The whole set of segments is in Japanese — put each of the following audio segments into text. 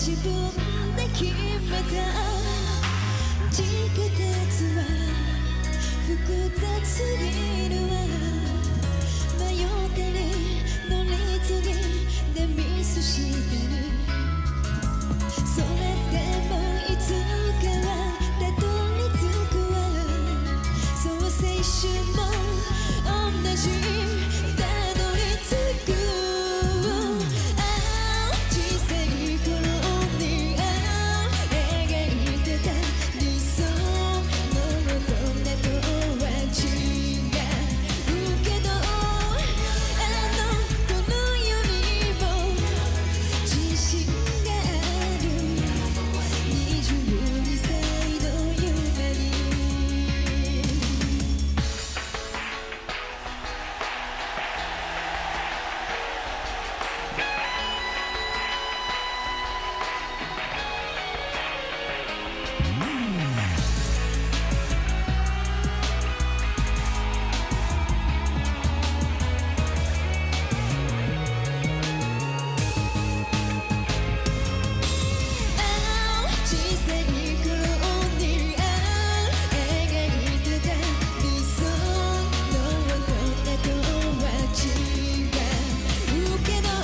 自分で決めた地下鉄は複雑すぎるわ迷ったり乗り継ぎでミスしてるそれでもいつかはたどり着くわそう青春も同じたどり着く小さい頃に描いてた理想のこんなとは違うけどこの世にも自信がある22歳の夢に小さい頃に描いてた理想のこんなとは違うけど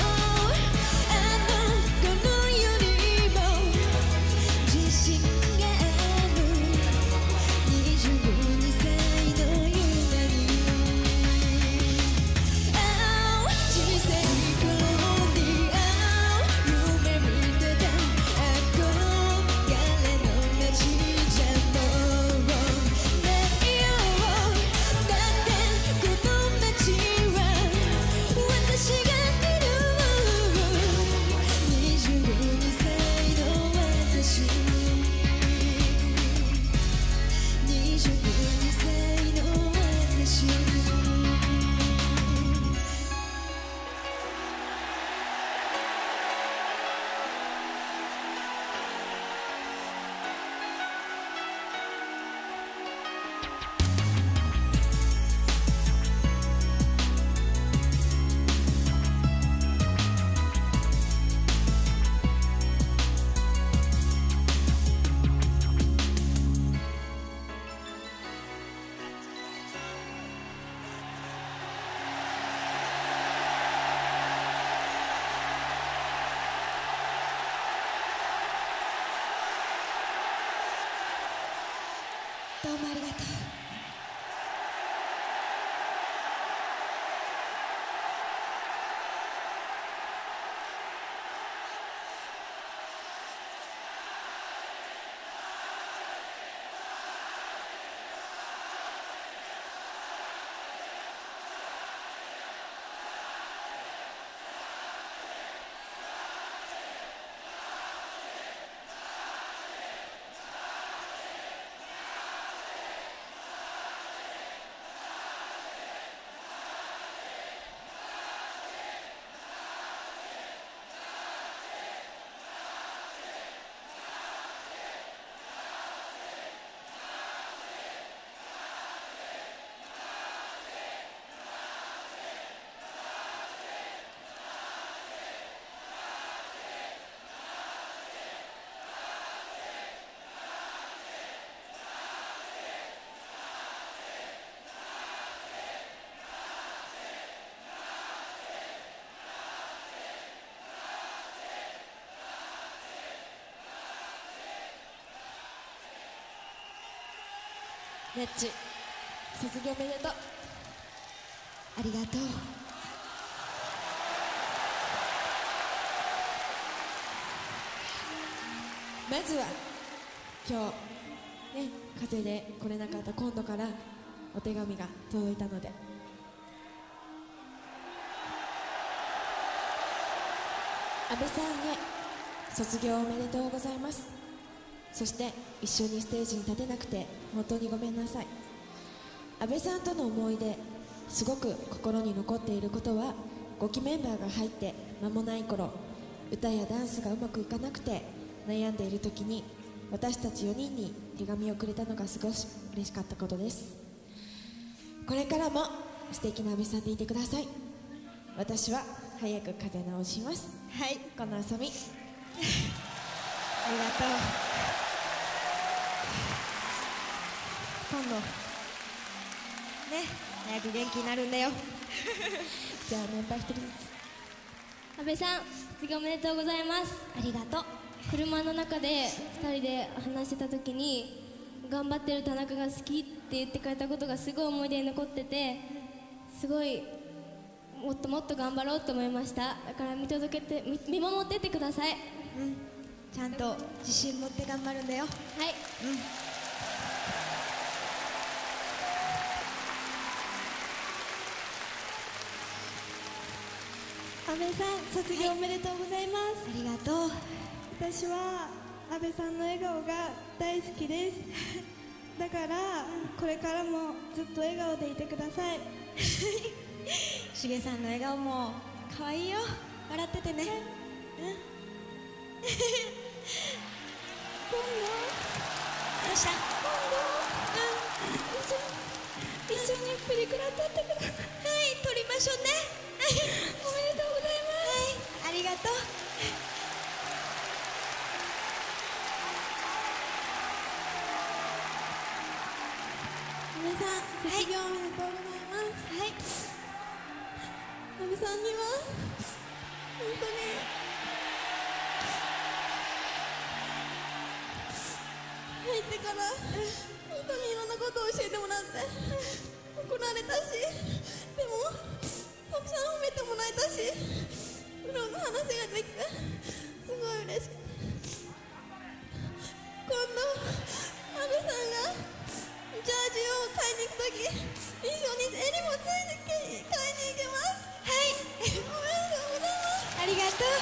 この世にも自信がある22歳の夢に小さい頃に夢見てた憧れの街じゃもうないよだってこの街は私がいる22歳の私22歳の私どうもありがとうネッチ卒業おめでとうありがとうまずは今日ね風邪で来れなかった今度からお手紙が届いたので安倍さんへ卒業おめでとうございます。そして一緒にステージに立てなくて本当にごめんなさい。安倍さんとの思い出、すごく心に残っていることは、5期メンバーが入って間もない頃、歌やダンスがうまくいかなくて悩んでいる時に私たち4人に手紙をくれたのがすごく嬉しかったことです。これからも素敵な安倍さんでいてください。私は早く風邪治します。はい、この遊びありがとう。今度ね、早く元気になるんだよ。じゃあメンバー一人ずつ。 阿部さん、卒業おめでとうございます。 ありがとう。 車の中で2人で話してた時に、頑張ってる田中が好きって言ってくれたことがすごい思い出に残ってて、すごいもっともっと頑張ろうと思いました。だから見守ってってください。 ちゃんと自信持って頑張るんだよ。 はい。 阿部さん、卒業おめでとうございます。 ありがとう。 私は阿部さんの笑顔が大好きです。だからこれからもずっと笑顔でいてください。 しげさんの笑顔も可愛いよ。笑っててね。 今度どうした？ 一緒にプリクラ撮ってください。 はい、撮りましょうね。 おめでとうございます。 はい、ありがとう。 阿部さん、卒業おめでとうございます。 はい。 阿部さんには本当に入ってから本当にいろんなことを教えてもらって怒られたし、でもたくさん褒めてもらえたし、いろんな話ができてすごい嬉しくて、今度阿部さんがジャージを買いに行くとき、一緒に襟もついて買いに行きます。 はい。 おめでとうございます。 ありがとう。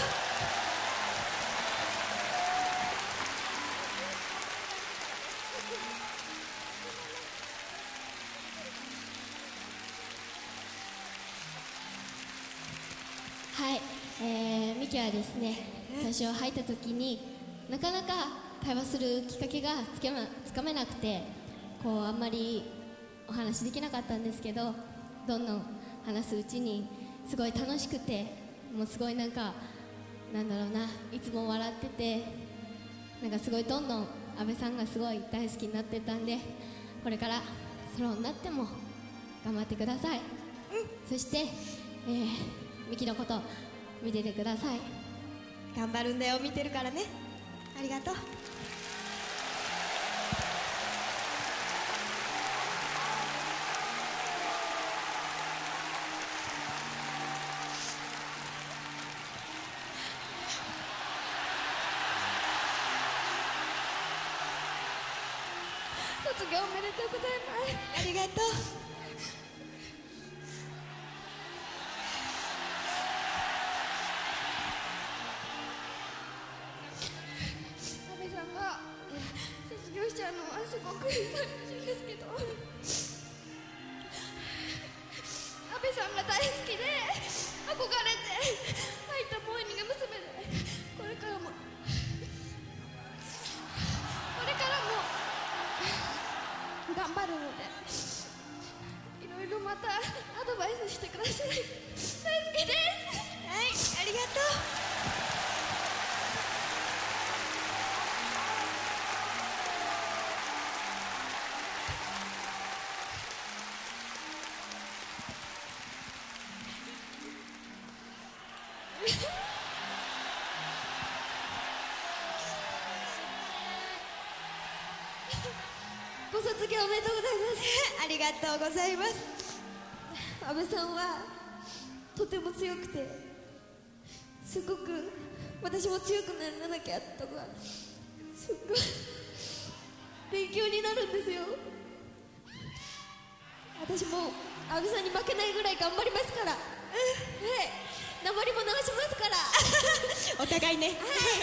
はい、ミキはですね、最初入った時になかなか会話するきっかけがつかめなくて、こうあんまりお話できなかったんですけど、どんどん話すうちにすごい楽しくて、もうすごいなんだろうな、いつも笑ってて、なんかすごいどんどん阿部さんがすごい大好きになってたんで、これからソロになっても頑張ってください。そして、ミキのこと見ててください。 頑張るんだよ、見てるからね。ありがとう。 卒業おめでとうございます。 ありがとう。 阿部さんが卒業しちゃうのはすごく寂しいんですけど、阿部さんが大好きで憧れて入ったモーニング娘。で、これからも頑張るので、いろいろまたアドバイスしてください。大好きです。 はい、ありがとう。 ご卒業おめでとうございます。 ありがとうございます。 阿部さんはとても強くて、すごく私も強くならなきゃとか、すっごい勉強になるんですよ。私も阿部さんに負けないぐらい頑張りますから。はい、鉛も流しますから。 お互いね。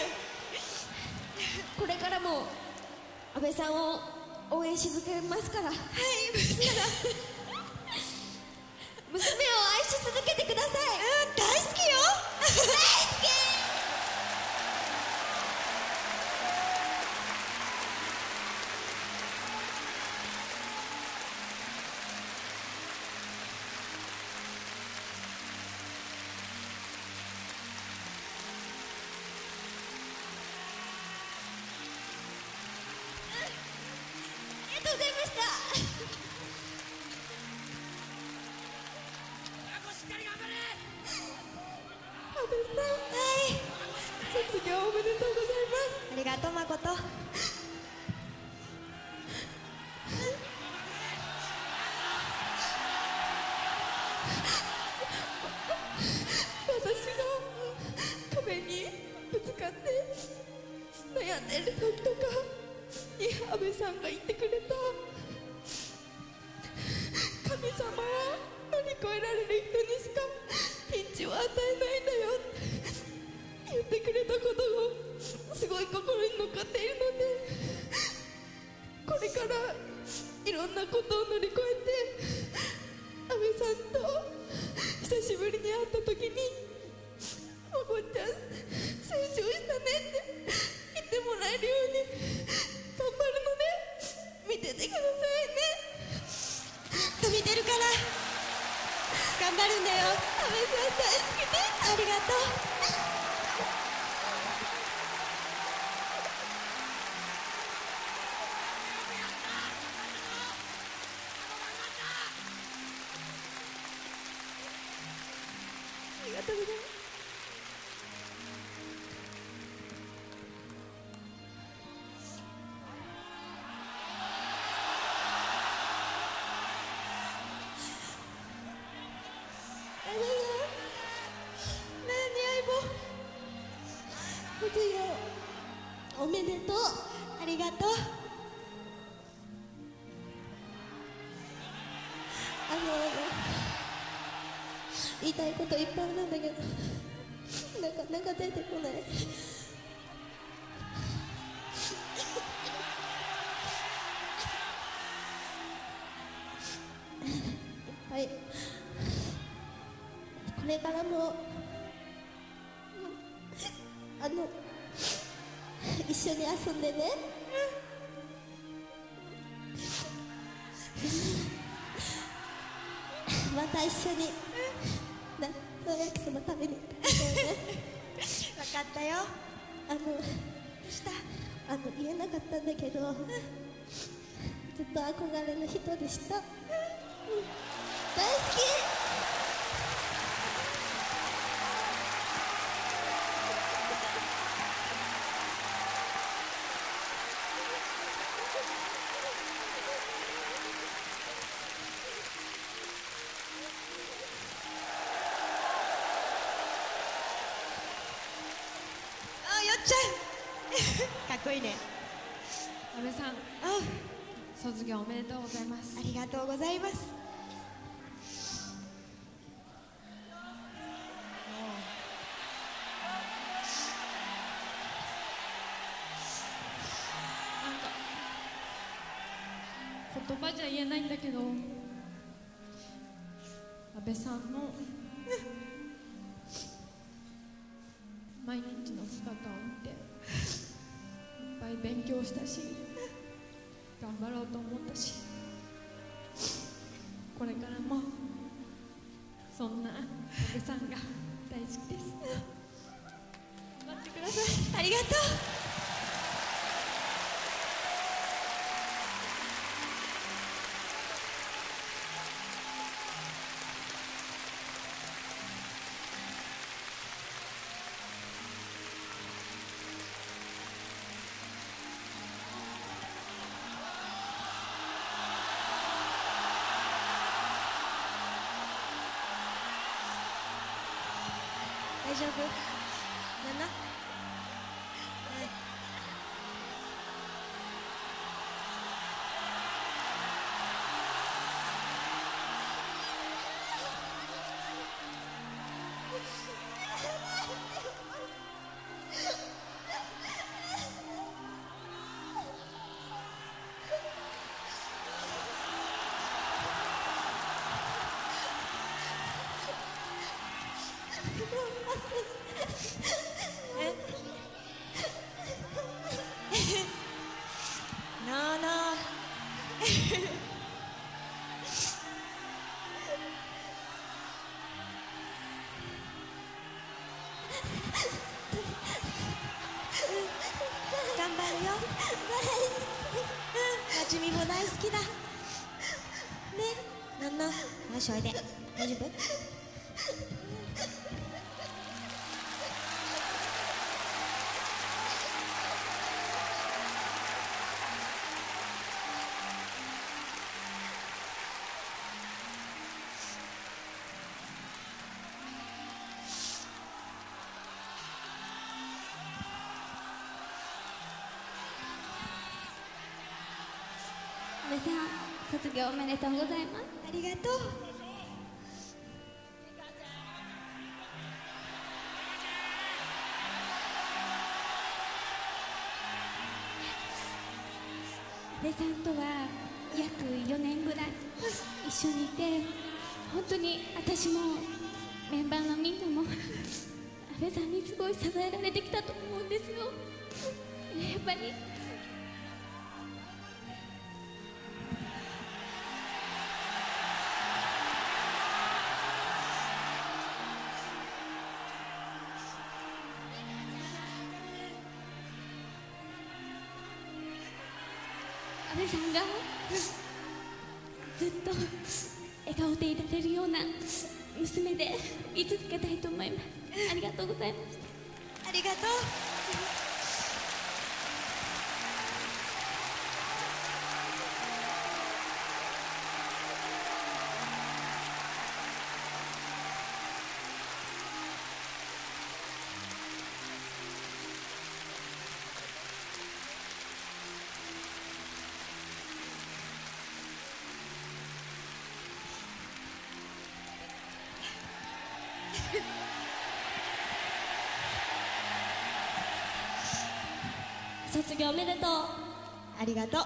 これからも阿部さんを応援し続けますから。はい、娘を愛し続けてください。 大好きよ。 大好き。 卒業おめでとうございます。 ありがとう、誠。 私が壁にぶつかって悩んでる時とかに安倍さんが言ってくれた、神様は乗り越えられる人にしかピンチを与えないんだよって言ってくれたことがすごい心に残っているので、これからいろんなことを乗り越えて安倍さんと久しぶりに会った時に「お坊ちゃん成長したね」って言ってもらえるように頑張るので見ててくださいね。 ずっと見てるから頑張るんだよ。 安倍さん大好きです。 ありがとう。 ありがとうございます。 卒業おめでとう。ありがとう。言いたいこといっぱいあるんだけどなかなか出てこない。はい、これからも一緒に遊んでね。また一緒に納豆焼きそば食べに行こうね。 分かったよ。 言えなかったんだけど、ずっと憧れの人でした。大好き。 よっちゃんかっこいいね。 安倍さん、卒業おめでとうございます。 ありがとうございます。 なんか言葉じゃ言えないんだけど、安倍さんの毎日の姿を見ていっぱい勉強したし、頑張ろうと思ったし、これからもそんな安倍さんが大好きです。頑張ってください。 ありがとう。大丈夫？なんな？なあなあ頑張るよ。なじみも大好きだね。なんな、よしおいで。大丈夫？ さん卒業おめでとうございます。 ありがとう。 阿部さんとは約4年ぐらい一緒にいて、本当に私もメンバーのみんなも阿部さんにすごい支えられてきたと思うんですよ。やっぱり阿部さんがずっと笑顔でいられるような娘でい続けたいと思います。ありがとうございました。 ありがとう。 卒業おめでとう。 ありがとう。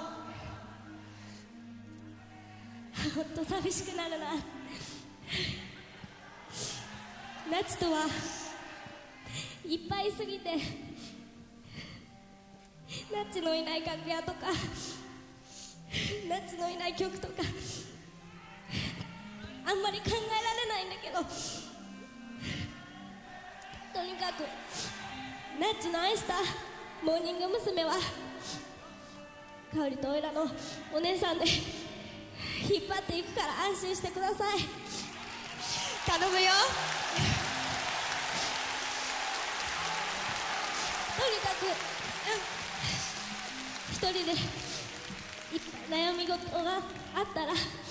ほっと寂しくなるな。夏とはいっぱいすぎて、ナッチのいない楽屋とかナッチのいない曲とかあんまり考えられないんだけど、とにかくナッチの愛したモーニング娘。は香織とおいらのお姉さんで引っ張っていくから安心してください。 頼むよ。 とにかく一人でいっぱい悩み事があったら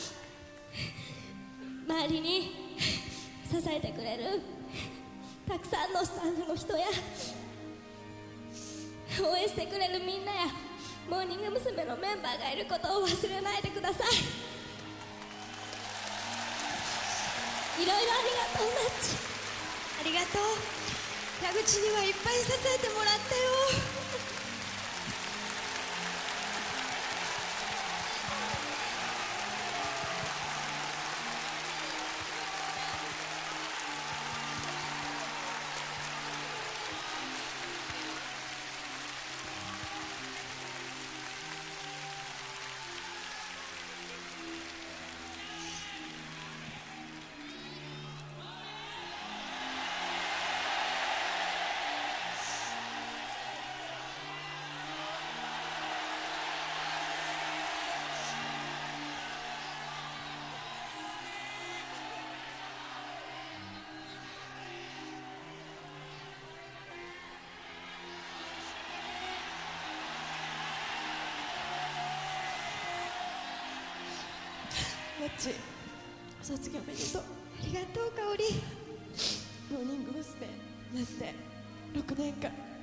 周りに支えてくれるたくさんのスタッフの人や応援してくれるみんなやモーニング娘。のメンバーがいることを忘れないでください。いろいろありがとうナッチ。 ありがとう。矢口にはいっぱい支えてもらったよ。 ナッチ卒業おめでとう。 ありがとう香織。 モーニング娘。だって6年間